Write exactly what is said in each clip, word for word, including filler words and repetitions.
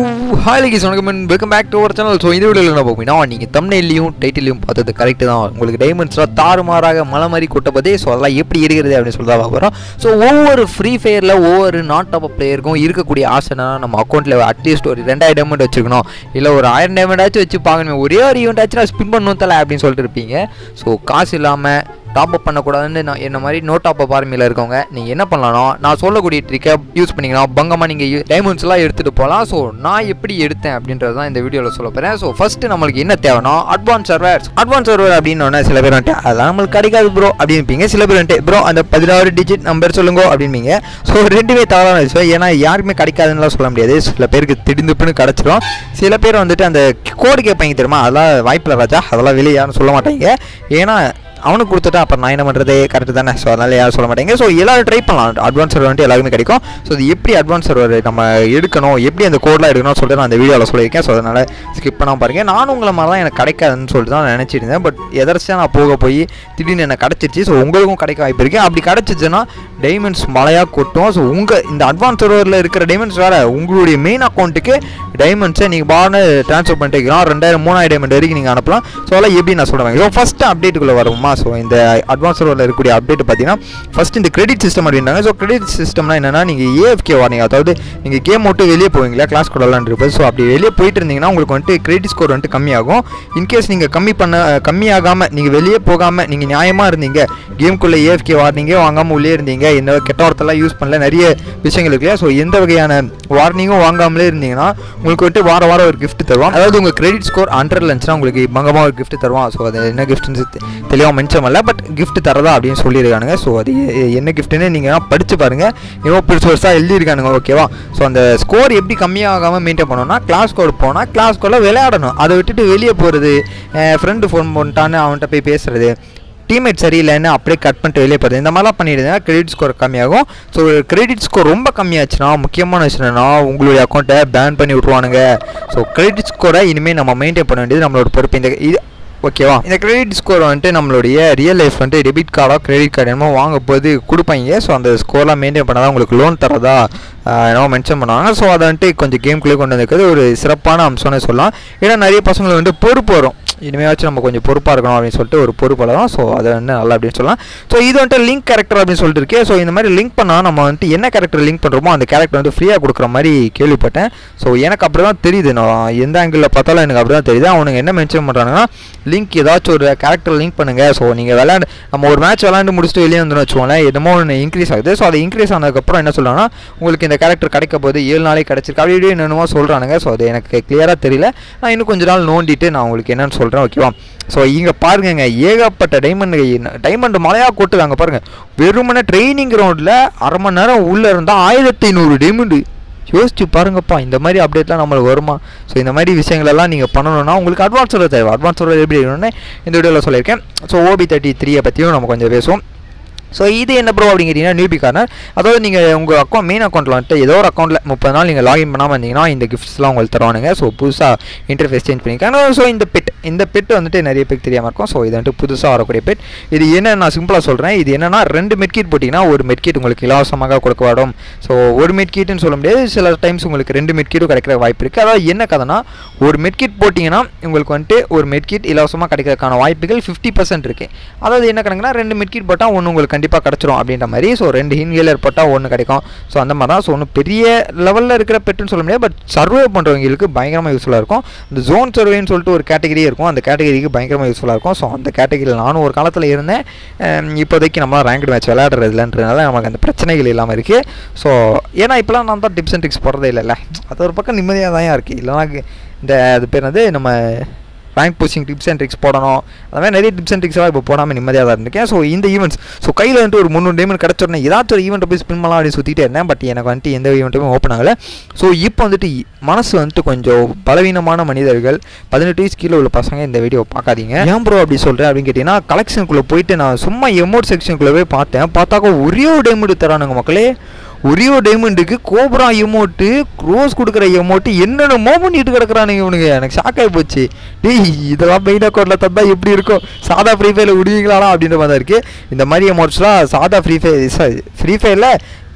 Hi ladies and welcome back to our channel. So இந்த வீடியோல என்ன பாப்பீங்கன்னா நீங்க thumbnail-லயும் title-லயும் பார்த்தது கரெக்ட் தான். உங்களுக்கு டைமண்ட்ஸ்லாம் தாறுமாறாக மலை மாதிரி கொட்டப்பதே. சோ அதெல்லாம் எப்படி எடுக்கிறது அப்படி சொல்றதா பாக்குறோம். சோ ஒவ்வொரு ஃப்ரீ ஃபயர்ல ஒவ்வொரு நாட் டாப் பிளேயருக்கும் இருக்கக்கூடிய ஆசைனா நம்ம அக்கவுண்ட்ல அட்லீஸ்ட் ஒரு ரெண்டாயிரம் டைமண்ட் வச்சிருக்கணும். இல்ல ஒரு ஆயிரம் டைமண்ட் ஆச்சு வச்சு பாக்கணும். ஒரே ஒரு ஈவென்ட் ஆச்சு ஸ்பின் பண்ணனும் தல அப்படினு சொல்லிட்டு இருப்பீங்க. சோ காசு இல்லாம டாப் அப் பண்ணக்கூடாதுன்னு நான் என்ன மாதிரி நோ டாப் அப் ஆர்மியில் இருக்கவங்க நீங்கள் என்ன பண்ணலாம்னா நான் சொல்லக்கூடிய ட்ரிக்கை யூஸ் பண்ணிங்கன்னா பங்கமாக நீங்கள் டைமண்ட்ஸ்லாம் எடுத்துகிட்டு போகலாம். ஸோ நான் எப்படி எடுத்தேன் அப்படின்றது தான் இந்த வீடியோவில் சொல்ல போகிறேன். ஸோ ஃபஸ்ட்டு நம்மளுக்கு என்ன தேவைன்னா அட்வான்ஸ் சர்வர்ஸ். அட்வான்ஸ் சர்வர் அப்படின்னு சில பேர் வந்துட்டு அதெல்லாம் நம்மளுக்கு கிடைக்காது ப்ரோ அப்படின்பீங்க. சில பேர் வந்துட்டு ப்ரோ அந்த பதினாறு டிஜிட் நம்பர் சொல்லுங்க அப்படின்பீங்க. ஸோ ரெண்டுமே தவறான விஷயம். ஏன்னா யாருக்குமே கிடைக்காதுன்னுலாம் சொல்ல முடியாது. சில பேருக்கு திடீர்னு கிடச்சிடும். சில பேர் வந்துட்டு அந்த கோடு கேட்பாங்க தெரியுமா, அதெல்லாம் வாய்ப்பில் ராஜா, அதெல்லாம் வெளியே யாரும் சொல்ல மாட்டாங்க. ஏன்னா அவனுக்கு கொடுத்துட்டா அப்புறம் நான் என்ன பண்ணுறது கரெக்டு தானே. ஸோ அதனால் யாரும் சொல்ல மாட்டேங்க. ஸோ எல்லாரும் ட்ரை பண்ணலாம். அட்வான்ஸ் சர்வர் வந்துட்டு எல்லாருமே கிடைக்கும். ஸோ இது எப்படி அட்வான்ஸ் சர்வர் நம்ம எடுக்கணும், எப்படி அந்த கோடெலாம் எடுக்கணும்னு சொல்லிட்டு நான் அந்த வீடியோவில் சொல்லியிருக்கேன். ஸோ அதனால் ஸ்கிப் பண்ணாமல் பாருங்கள். நானும் உங்களை மாதிரி தான் எனக்கு கிடைக்காதுன்னு சொல்லிட்டு தான் நினச்சிட்டு இருந்தேன். பட் எதர்ச்சியாக நான் போக போய் திடீர்னு எனக்கு கிடச்சிருச்சு. ஸோ உங்களுக்கும் கிடைக்க வாய்ப்பு இருக்குது. அப்படி கிடச்சிச்சுன்னா டைமண்ட்ஸ் மழையாக கொட்டும். ஸோ உங்கள் இந்த அட்வான்ஸ் சர்வரில் இருக்கிற டைமண்ட்ஸ் வேறு உங்களுடைய மெயின் அக்கௌண்ட்டுக்கு டைமண்ட்ஸை நீங்கள் பாருன்னு ட்ரான்ஸ்ஃபர் பண்ணிட்டு வைக்கலாம். ரெண்டாயிரம் மூணாயிரம் டைமண்ட் வரைக்கும் நீங்கள் அனுப்பலாம். ஸோ அதெல்லாம் எப்படி நான் சொல்லுவேன். ஸோ ஃபஸ்ட்டு அப்டேட்டுக்குள்ளே வருமா. ஸோ இந்த அட்வான்ஸ் சர்வரில் இருக்கக்கூடிய அப்டேட் பார்த்தீங்கன்னா ஃபஸ்ட் இந்த கிரெடிட் சிஸ்டம் அப்படின்றாங்க. ஸோ கிரெடிட் சிஸ்டம்னா என்னன்னா நீங்கள் ஏஎஃப்கே வார்னிங், அதாவது நீங்கள் கேம் விட்டு வெளியே போவீங்களா கிளாஸ் கூட விளாண்டுருப்பது. ஸோ அப்படி வெளியே போயிட்டு இருந்தீங்கன்னா உங்களுக்கு வந்துட்டு கிரெடிட் ஸ்கோர் வந்துட்டு கம்மியாகும். இன்கேஸ் நீங்கள் கம்மி பண்ண கம்மியாகாமல் நீங்கள் வெளியே போகாமல் நீங்கள் நியாயமாக இருந்தீங்க, கேமுக்குள்ளே ஏஎஃப்கே வார்னிங்கே வாங்காமல் உள்ளே இருந்தீங்க, எந்த கெட்ட வார்த்தைலாம் யூஸ் பண்ணல, நிறைய விஷயங்கள் இல்லையா. ஸோ எந்த வகையான வார்னிங்கும் வாங்காமலே இருந்தீங்கன்னா உங்களுக்கு வந்துட்டு வார வாரம் ஒரு கிஃப்ட் தருவான். அதாவது உங்கள் கிரெடிட் ஸ்கோர் ஹண்ட்ரட் இருந்துச்சுன்னா உங்களுக்கு பங்கமாக ஒரு கிஃப்ட் தருவான். ஸோ அது என்ன கிஃப்ட்னு தெளிவாக மென்ஷன் பண்ணல, பட் கிஃப்ட் தரதா அப்படின்னு சொல்லியிருக்கானுங்க. ஸோ அது என்ன கிஃப்ட்னு நீங்கள் படித்து பாருங்கள். எவ்வளோ பெருசு பெருசாக எழுதியிருக்கானுங்க. ஓகேவா. ஸோ அந்த ஸ்கோர் எப்படி கம்மியாகாமல் மெயின்டைன் பண்ணணும்னா கிளாஸ் கோட் போனால் கிளாஸ் கோடில் விளையாடணும். அதை விட்டுட்டு வெளியே போகிறது, ஃப்ரெண்டு ஃபோன் பண்ணிட்டான்னு அவன்கிட்ட போய் பேசுகிறது, டீம்மேட் சரியில்லைன்னு அப்படியே கட் பண்ணிட்டு வெளியே போகிறது, இந்த மாதிரிலாம் பண்ணிடுதுன்னா கிரெடிட் ஸ்கோர் கம்மியாகும். ஸோ கிரெடிட் ஸ்கோர் ரொம்ப கம்மியாச்சுன்னா முக்கியமான விஷயம் என்னன்னா உங்களுடைய அக்கௌண்ட்டை பேன் பண்ணி விட்ருவானுங்க. ஸோ கிரெடிட் ஸ்கோரை இனிமேல் நம்ம மெயின்டைன் பண்ண வேண்டியது நம்மளோட பொறுப்பு. இந்த இது ஓகேவா. இந்த கிரெடிட் ஸ்கோர் வந்துட்டு நம்மளுடைய ரியல் லைஃப் வந்துட்டு டெபிட் கார்டோ கிரெடிட் கார்டு என்னமோ வாங்க போது கொடுப்பாங்க. ஸோ அந்த ஸ்கோர்லாம் மெயின்டைன் பண்ணாதான் உங்களுக்கு லோன் தரதா என்னமோ மென்ஷன் பண்ணுவாங்க. ஸோ அதை வந்துட்டு கொஞ்சம் கேம்குள்ளே கொண்டு வந்துருக்கிறது ஒரு சிறப்பான அம்சம்னு சொல்லலாம். ஏன்னா நிறைய பசங்களுக்கு வந்துட்டு பொறுப்பு வரும். இனிமேலாச்சும் நம்ம கொஞ்சம் பொறுப்பாக இருக்கணும் அப்படின்னு சொல்லிட்டு ஒரு பொறுப்பு வரும். ஸோ அதை வந்து நல்லா அப்படின்னு சொல்லலாம். ஸோ இது வந்துட்டு லிங்க் கேரக்டர் அப்படின்னு சொல்லிட்டு இருக்கே. ஸோ இந்த மாதிரி லிங்க் பண்ணால் நம்ம வந்துட்டு என்ன கேரக்டர் லிங்க் பண்ணுறோமோ அந்த கேரக்டர் வந்து ஃப்ரீயாக கொடுக்குற மாதிரி கேள்விப்பட்டேன். ஸோ எனக்கு அப்படி தான் தெரியுது. நான் எந்த ஆங்கிளில் பார்த்தாலும் எனக்கு அப்படி தான் தெரியுது. அவனுங்க என்ன மென்ஷன் பண்ணுறாங்கன்னா லிங்க் ஏதாச்சும் ஒரு கேரக்டர் லிங்க் பண்ணுங்கள். ஸோ நீங்கள் விளையாண்டு நம்ம ஒரு மேட்ச் விளையாண்டு முடிச்சுட்டு வெளியே வந்துன்னு வச்சுக்கோங்களேன், என்னமோ ஒன்று இன்க்ரீஸ் ஆகுது. ஸோ அதை இன்க்ரீஸ் ஆனதுக்கப்புறம் என்ன சொல்கிறாங்கன்னா உங்களுக்கு இந்த கேரக்டர் கிடைக்க போது ஏழு நாளைக்கு கிடச்சிருக்கு அப்படி இப்படி என்னென்னமோ சொல்கிறானுங்க. ஸோ அது எனக்கு கிளியராக தெரியல. நான் இன்னும் கொஞ்ச நாள் நோண்டிட்டு நான் உங்களுக்கு என்னென்னு சொல்கிறேன். ஓகேவா. ஸோ இங்கே பாருங்க ஏகப்பட்ட டைமண்ட் டைமண்ட் மழையாக கொட்டுதாங்க பாருங்கள். வெறுமனே ட்ரைனிங் கிரவுண்டில் அரை மணி நேரம் உள்ளே இருந்தால் ஆயிரத்தி ஐநூறு டைமண்டு. யோசிச்சு பாருங்கப்பா, இந்த மாதிரி அப்டேட்லாம் நம்மளுக்கு வருமா. ஸோ இந்த மாதிரி விஷயங்களெல்லாம் நீங்கள் பண்ணணும்னா உங்களுக்கு அட்வான்ஸ் சர்வர் தேவை. அட்வான்ஸ் சர்வர் எப்படி இருக்கணும்னு இந்த வீடியோவில் சொல்லியிருக்கேன். ஸோ ஓபி தேர்ட்டி த்ரீயை பற்றியும் நம்ம கொஞ்சம் பேசுவோம். ஸோ இது என்ன ப்ரோ அப்படிங்கிறீங்கன்னா நியூபி கார்னர். அதாவது நீங்கள் உங்கள் அக்கௌண்ட் மெயின் அக்கௌண்ட்டில் வந்துட்டு ஏதோ ஒரு அக்கௌண்ட்டில் முப்பது நாள் நீங்கள் லாகின் பண்ணாமல் இருந்தீங்கன்னா இந்த கிஃப்ட்ஸ்லாம் உங்களுக்கு தருவானுங்க. ஸோ புதுசாக இன்டர்ஃபேஸ் சேஞ்ச் பண்ணியிருக்காங்க. ஸோ இந்த பெட் இந்த பெட் வந்துட்டு நிறைய பேருக்கு தெரியாமல் இருக்கும். ஸோ இது வந்துட்டு புதுசாக வரக்கூடிய பெட். இது என்ன நான் சிம்பிளாக சொல்கிறேன். இது என்னென்னா ரெண்டு மெட்கிட் போட்டிங்கன்னா ஒரு மெட்கிட் உங்களுக்கு இலவசமாக கொடுக்கப்படும். ஸோ ஒரு மெட்கிட்னு சொல்ல முடியாது, சில டைம்ஸ் உங்களுக்கு ரெண்டு மெட்கிட்டும் கிடைக்கிற வாய்ப்பு இருக்குது. அதாவது என்ன கதைனா ஒரு மெட்கிட் போட்டிங்கன்னா உங்களுக்கு வந்துட்டு ஒரு மெட்கிட் இலவசமாக கிடைக்கிறதுக்கான வாய்ப்புகள் ஃபிஃப்டி பர்சன்ட் இருக்குது. அதாவது என்ன கணக்குனா ரெண்டு மெட்கிட் போட்டால் ஒன்று உங்களுக்கு கண்டிப்பாக கிடச்சிரும் அப்படின்ற மாதிரி. ஸோ ரெண்டு ஹின்ஹேலர் போட்டால் ஒன்று கிடைக்கும். ஸோ அந்த மாதிரி தான். ஸோ ஒன்றும் பெரிய லெவலில் இருக்கிற பெட்டுன்னு சொல்ல முடியாது, பட் சர்வே பண்ணுறவங்களுக்கு பயங்கரமாக யூஸ்ஃபுல்லாக இருக்கும். இந்த ஜோன் சர்வேன்னு சொல்லிட்டு ஒரு கேட்டகரி இருக்கும். அந்த கேட்டகரிக்கு பயங்கரமாக யூஸ்ஃபுல்லாக இருக்கும். ஸோ அந்த கேட்டகரியில் நானும் ஒரு காலத்தில் இருந்தேன். இப்போதைக்கு நம்மளாம் ரேங்க்டு மேட்ச் விளையாடுறதுலன்றதுனால நமக்கு அந்த பிரச்சனைகள் இல்லாமல் இருக்குது. ஸோ ஏன்னா இப்போலாம் நான் தான் டிப்ஸ் அண்ட் ட்ரிக்ஸ் போடுறதே இல்லைல்ல. அது ஒரு பக்கம் நிம்மதியாக தான் இருக்குது. இல்லைனா இந்த அது பேர் வந்து நம்ம rank pushing tips and tricks போடணும். அது மாதிரி நிறைய டிப்ஸ் அண்ட் ட்ரிக்ஸ்லாம் இப்போ போடாமல் நிம்மதியாக தான் இருந்திருக்கேன். ஸோ இந்த ஈவெண்ட்ஸ் ஸோ கையில் வந்துட்டு ஒரு முந்நூறு டைமண்ட் கிடச்சிடனே ஏதாச்சும் ஒரு ஈவெண்ட்டை போய் ஸ்பின் பண்ணலாம் அப்படின்னு சுற்றிட்டே இருந்தேன். பட் எனக்கு வந்துட்டு எந்த ஈவெண்ட்டுமே ஓப்பன் ஆகலை. ஸோ இப்போ வந்துட்டு மனசு வந்துட்டு கொஞ்சம் பலவீனமான மனிதர்கள், பதினெட்டு வயசு கீழே உள்ள பசங்க இந்த வீடியோ பார்க்காதீங்க. ஏன் ப்ரோ அப்படி சொல்கிறேன் அப்படின்னு கேட்டிங்கன்னா கலெக்ஷனுக்குள்ளே போயிட்டு நான் சும்மா எமௌண்ட் செக்ஷனுக்குள்ளே போய் பார்த்தேன். பார்த்தாக்கா ஒரே ஒரு டைமண்ட் தரானுங்க மக்களே. ஒரே ஒரு டைமண்டுக்கு கோப்ரா எமௌண்ட்டு, க்ரோஸ் கொடுக்குற எமௌண்ட்டு என்னென்னமோ பண்ணிட்டு கிடக்குறானுங்க இவனுங்க. எனக்கு ஷாக் ஆகி போச்சு. டேய் இதெல்லாம் மெயின் அக்கௌண்ட்டில் தந்தா எப்படி இருக்கும், சாதா ஃப்ரீ ஃபயரில் விடுவீங்களாடா அப்படின்ற மாதிரி தான் இருக்குது. இந்த மாதிரி எமௌண்ட்ஸ்லாம் சாதா ஃப்ரீ ஃபயர் ஃப்ரீ ஃபயரில்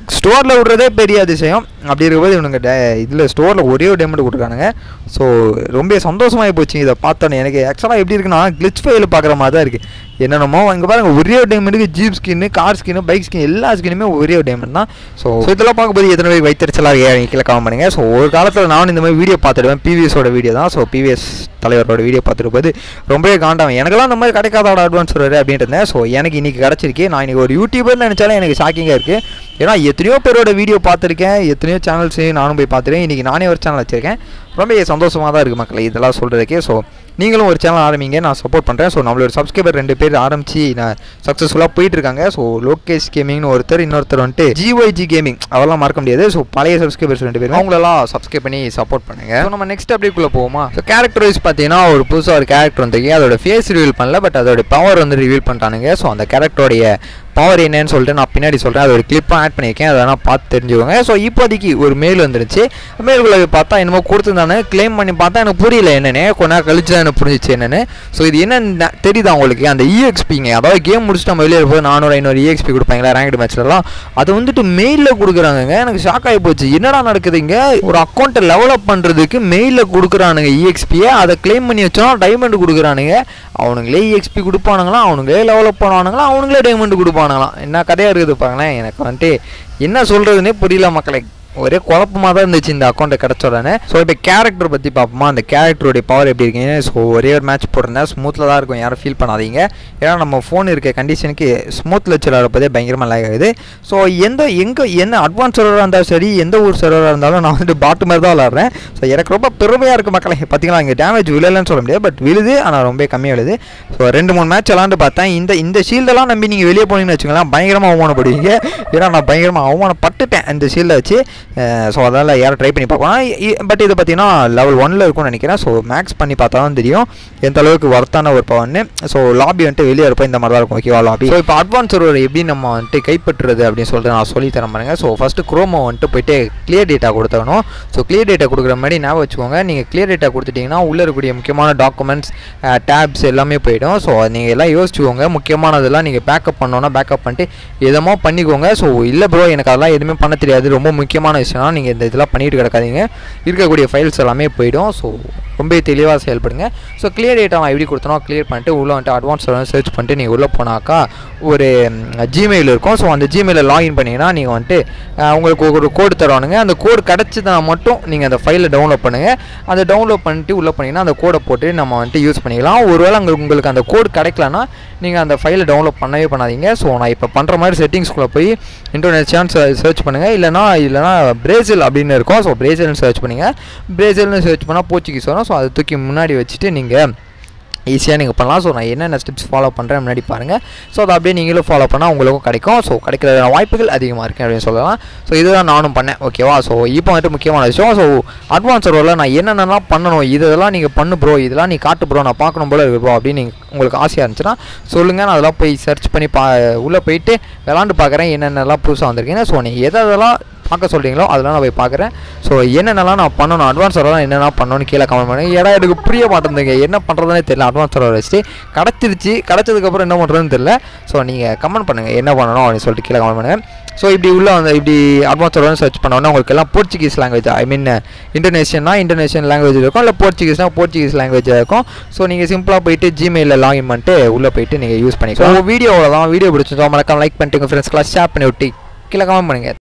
ஸ்டோரில் விடுறதே பெரிய அதிசயம். அப்படி இருக்கும்போது இவனுங்க டே இதில் ஸ்டோரில் ஒரே ஒரு டைமண்ட் கொடுக்குறானுங்க. ஸோ ரொம்ப சந்தோஷமாகி போச்சு இதை பார்த்தோன்னே. எனக்கு ஆக்சுவலாக எப்படி இருக்குன்னா கிளிச் ஃபைல் பார்க்குற மாதிரி தான் இருக்குது. என்னென்னமோ இங்கே பாருங்கள் ஒரே ஒரு டைமண்டுக்கு jeep skin, car skin, bike skin எல்லா ஸ்கின்னுமே ஒரே ஒரு டைமண்ட் தான். ஸோ இதெல்லாம் பார்க்கும்போது எத்தனை பேர் வைத்தறிச்சலாக ஏன் கீழே காம பண்ணுங்க. ஸோ ஒரு காலத்தில் நானும் இந்த மாதிரி வீடியோ பார்த்துடுவேன், பிவிஎஸோட வீடியோ தான். ஸோ பிவிஎஸ் தலைவரோட வீடியோ பார்த்துட்டு போது ரொம்பவே காண்டாகும். எனக்கெல்லாம் இந்த மாதிரி கிடைக்காதோட அட்வான்ஸ் வருது அப்படின்ட்டு இருந்தேன். ஸோ எனக்கு இன்றைக்கி கிடச்சிருக்கு. நான் இன்றைக்கி ஒரு யூடியூபர்னு நினச்சாலே எனக்கு ஷாக்கிங்காக இருக்குது. ஏன்னா எத்தனையோ பேரோட வீடியோ பார்த்துருக்கேன், எத்தனையோ சேனல்ஸையும் நானும் போய் பார்த்துருக்கேன். இன்றைக்கி நானே ஒரு சேனல் வச்சுருக்கேன். ரொம்ப சந்தோஷமாக தான் இருக்குது மக்களை இதெல்லாம் சொல்கிறதுக்கே. ஸோ நீங்களும் ஒரு சேனல் ஆரம்பிங்க, நான் சப்போர்ட் பண்ணுறேன். ஸோ நம்மளோட சப்ஸ்கிரைபர் ரெண்டு பேர் ஆரம்பித்து நான் சக்ஸஸ்ஃபுல்லாக போயிட்டுருக்காங்க. ஸோ லோகேஷ் கேமிங்னு ஒருத்தர், இன்னொருத்தர் வந்துட்டு ஜிஒய்ஜி கேமிங், அதெல்லாம் மறக்க முடியாது. ஸோ பழைய சப்ஸ்கிரைபர்ஸ் ரெண்டு பேர், அவங்களெல்லாம் சப்ஸ்கிரைப் பண்ணி சப்போர்ட் பண்ணுங்கள். ஸோ நம்ம நெக்ஸ்ட் அப்படிக்குள்ளே போவோமா. ஸோ கேரக்டர் வைஸ் பார்த்தீங்கன்னா ஒரு புதுசாக ஒரு கேரக்டர் வந்துருக்கு. அதோட ஃபேஸ் ரிவீல் பண்ணல, பட் அதோட பவர் வந்து ரிவீல் பண்ணிட்டானுங்க. ஸோ அந்த கேரக்டரோடைய பவர் என்னன்னு சொல்லிட்டு நான் பின்னாடி சொல்கிறேன். அது ஒரு கிளிப்பாக ஆட் பண்ணியிருக்கேன், அதை வேணால் பார்த்து தெரிஞ்சுக்கோங்க. ஸோ இப்போதைக்கு ஒரு மெயில் வந்துருச்சு. மெயிலுக்குள்ளே பார்த்தா என்னமோ கொடுத்துருந்தானு கிளைம் பண்ணி பார்த்தா எனக்கு புரியல என்னென்னு. கொஞ்ச நேரம் கழிச்சு தான் எனக்கு புரிஞ்சிச்சு என்னென்னு. ஸோ இது என்னன்னு தெரியுதா உங்களுக்கு? அந்த இஎக்ஸ்பிங்க, அதாவது கேம் முடிச்சுட்டு நம்ம வெளியே இருப்போம் நானூறு ஐநூறு இஎக்ஸ்பி கொடுப்பாங்களா ரேங்க்டு மேட்ச்லலாம், அது வந்துட்டு மெயிலில் கொடுக்குறாங்க. எனக்கு ஷாக் ஆகி போச்சு, என்னடா நடக்குதுங்க? ஒரு அக்கௌண்ட்டை டெவலப் பண்ணுறதுக்கு மெயிலில் கொடுக்குறானுங்க இஎக்ஸ்பியை, அதை கிளைம் பண்ணி வச்சோன்னா டைமண்ட் கொடுக்குறானுங்க. அவனுங்களே இஎக்ஸ்பி கொடுப்பானுங்களா, அவனுங்களே டெவலப் பண்ணுவானுங்களா, அவனுங்களே டைமண்ட் கொடுப்பானுங்களாம். என்ன கதையாக இருக்குது பாருங்களேன். எனக்கு வந்துட்டு என்ன சொல்கிறதுனே புரியல மக்களை. ஒரே குழப்பமாக தான் இருந்துச்சு இந்த அக்கௌண்ட்டை கிடச்ச உடனே. ஸோ இப்போ கேரக்டர் பற்றி பார்ப்போமா. அந்த கேரக்டருடைய பவர் எப்படி இருக்குங்க. ஸோ ஒரே ஒரு மேட்ச் போட்டிருந்தேன், ஸ்மூத்தில் தான் இருக்கும், யாரும் ஃபீல் பண்ணாதீங்க. ஏன்னா நம்ம ஃபோன் இருக்க கண்டிஷனுக்கு ஸ்மூத்தில் வச்சு விளாட்றப்பதே பயங்கரமாக லேக் ஆகுது. ஸோ எந்த எங்கே என்ன அட்வான்ஸ் சர்வராக இருந்தாலும் சரி, எந்த ஊர் சர்வராக இருந்தாலும் நான் வந்துட்டு பாட்டு மாதிரி தான் விளாட்றேன். ஸோ எனக்கு ரொம்ப பெருமையாக இருக்குது மக்களை. பார்த்தீங்களா இங்கே டேமேஜ் விழலன்னு சொல்ல முடியாது, பட் விழுது, ஆனால் ரொம்ப கம்மியாக விழுது. ஸோ ரெண்டு மூணு மேட்ச் விளாண்டு பார்த்தேன். இந்த இந்த ஷீல்டெல்லாம் நம்பி நீங்கள் வெளியே போனீங்கன்னு வச்சுக்கலாம் பயங்கரமாக அவமானப்படுவீங்க. ஏன்னா நான் பயங்கரமாக அவமானப்பட்டுட்டேன் இந்த ஷீல்டை வச்சு. ஸோ அதனால் யாரும் ட்ரை பண்ணி பார்க்கலாம். பட் இது பார்த்தீங்கன்னா லெவல் ஒன்னில் இருக்கும்னு நினைக்கிறேன். ஸோ மேக்ஸ் பண்ணி பார்த்தா தான் தெரியும் எந்த அளவுக்கு ஒர்த்தான ஒரு பவர்னு. ஸோ லாபி வந்துட்டு வெளியே இருப்போம் இந்த மாதிரி தான் இருக்கும். ஓகேவா லாபி. ஸோ இப்போ அட்வான்ஸ் சர்வர் எப்படி நம்ம வந்துட்டு கைப்பற்றுறது அப்படின்னு சொல்லிட்டு நான் சொல்லி தரேன் பாருங்க. ஸோ ஃபஸ்ட்டு குரோமோ வந்துட்டு போய்ட்டு கிளியர் டேட்டா கொடுத்தணும். ஸோ கிளியர் டேட்டா கொடுக்குற மாதிரி ஞாபகம் வச்சுக்கோங்க. நீங்கள் கிளியர் டேட்டா கொடுத்துட்டிங்கன்னா உள்ளே இருக்கக்கூடிய முக்கியமான டாக்குமெண்ட்ஸ், டேப்ஸ் எல்லாமே போயிடும். ஸோ நீங்கள் எல்லாம் யோசிச்சுக்கோங்க. முக்கியமானதெல்லாம் நீங்கள் பேக்கப் பண்ணோன்னா பேக்கப் பண்ணிட்டு எதமோ பண்ணிக்கோங்க. ஸோ இல்லை ப்ரோ எனக்கு அதெல்லாம் எதுவுமே பண்ண தெரியாது, ரொம்ப முக்கியமான விஷயம், நீங்கள் இந்த இதெல்லாம் பண்ணிட்டு கிடக்காதீங்க, இருக்கக்கூடிய ஃபைல்ஸ் எல்லாமே போயிடும். ஸோ ரொம்ப தெளிவாக செயல்படுங்க. ஸோ கிளியர் டேட்டா நான் எப்படி கொடுத்தனோ கிளியர் பண்ணிட்டு உள்ளே வந்துட்டு அட்வான்ஸ் சர்ச் பண்ணிட்டு நீங்கள் உள்ளே போனாக்கா ஒரு ஜிமெயில் இருக்கும். ஸோ அந்த ஜிமெயிலில் லாகின் பண்ணிங்கன்னா நீங்கள் வந்துட்டு உங்களுக்கு ஒரு கோடு தருவானுங்க. அந்த கோடு கிடச்சிதுனா மட்டும் நீங்கள் அந்த ஃபைலை டவுன்லோட் பண்ணுங்கள். அதை டவுன்லோட் பண்ணிட்டு உள்ளே பண்ணிங்கன்னா அந்த கோடை போட்டு நம்ம வந்துட்டு யூஸ் பண்ணிக்கலாம். ஒருவேளை அங்கே உங்களுக்கு அந்த கோடு கிடைக்கலன்னா நீங்கள் அந்த ஃபைலை டவுன்லோட் பண்ணவே பண்ணாதீங்க. ஸோ நான் இப்போ பண்ணுற மாதிரி செட்டிங்ஸ்குள்ளே போய் இண்டோனேஷியான்னு சர்ச் பண்ணுங்கள். இல்லைனா இல்லைனா பிரேசில் அப்படின்னு இருக்கும். ஸோ பிரேசில்னு சர்ச் பண்ணுங்கள். பிரேசில்னு சர்ச் பண்ணால் போர்ச்சுகீஸ் வரும். ஸோ அதை தூக்கி முன்னாடி வச்சுட்டு நீங்கள் ஈஸியாக நீங்கள் பண்ணலாம். ஸோ நான் என்னென்ன ஸ்டெப்ஸ் ஃபாலோ பண்ணுறேன் முன்னாடி பாருங்கள். ஸோ அதை அப்படியே நீங்களும் ஃபாலோ பண்ணால் உங்களுக்கும் கிடைக்கும். ஸோ கிடைக்கிற வாய்ப்புகள் அதிகமாக இருக்குது அப்படின்னு சொல்லலாம். ஸோ இதுதான் நானும் பண்ணேன். ஓகேவா. ஸோ இப்போ வந்துட்டு முக்கியமான விஷயம், ஸோ அட்வான்ஸ் சர்வரில் நான் என்னென்னலாம் பண்ணணும், இதெல்லாம் நீங்கள் பண்ணு ப்ரோ, இதெல்லாம் நீ காட்டு ப்ரோ, நான் பார்க்கணும் போல இருக்கு ப்ரோ அப்படின்னு நீங்கள் உங்களுக்கு ஆசையாக இருந்துச்சுன்னா சொல்லுங்கள். நான் அதெல்லாம் போய் சர்ச் பண்ணி பா உள்ளே போயிட்டு விளாண்டு பார்க்குறேன் என்னென்னலாம் புதுசாக வந்திருக்கீங்க. ஸோ நீங்கள் எதை எதெல்லாம் பார்க்க சொல்கிறீங்களோ அதெல்லாம் நான் போய் பார்க்குறேன். ஸோ என்னென்னலாம் நான் பண்ணணும், அட்வான்ஸ் சர்வரெலாம் என்னென்ன பண்ணணும்னு கீழே கமெண்ட் பண்ணுங்க. ஏன்னா எனக்கு புரிய மாட்டேங்குதுங்க, என்ன பண்ணுறதுனே தெரியல. அட்வான்ஸ் சர்வர் வச்சுட்டு கிடச்சிருச்சு, கிடச்சதுக்கப்புறம் என்ன பண்ணுறதுன்னு தெரியல. ஸோ நீங்கள் கமெண்ட் பண்ணுங்கள் என்ன பண்ணணும் அப்படின்னு சொல்லிட்டு கீழே கமெண்ட் பண்ணுங்கள். ஸோ இப்படி உள்ள வந்து இப்படி அட்வான்ஸ் சர்வர்னு சர்ச் பண்ணோன்னா உங்களுக்கு எல்லாம் போர்ச்சுகீஸ் லாங்குவேஜ், ஐ மீன் இண்டோனேஷியன்னா இண்டோனேஷியன் லாங்குவேஜ் இருக்கும், இல்லை போர்ச்சுகீஸ்னால் போர்ச்சுகீஸ் லாங்குவேஜாக இருக்கும். ஸோ நீங்கள் சிம்பிளாக போயிட்டு ஜிமெயிலில் லாகின் பண்ணிட்டு உள்ளே போயிட்டு நீங்கள் யூஸ் பண்ணிக்கலாம். வீடியோவில் தான் வீடியோ பிடிச்சிருந்தோம் மறக்காம லைக் பண்ணிட்டு உங்கள் ஃப்ரெண்ட்ஸ்க்கெலாம் ஷேர் பண்ணி விட்டு கீழே கமெண்ட் பண்ணுங்கள்.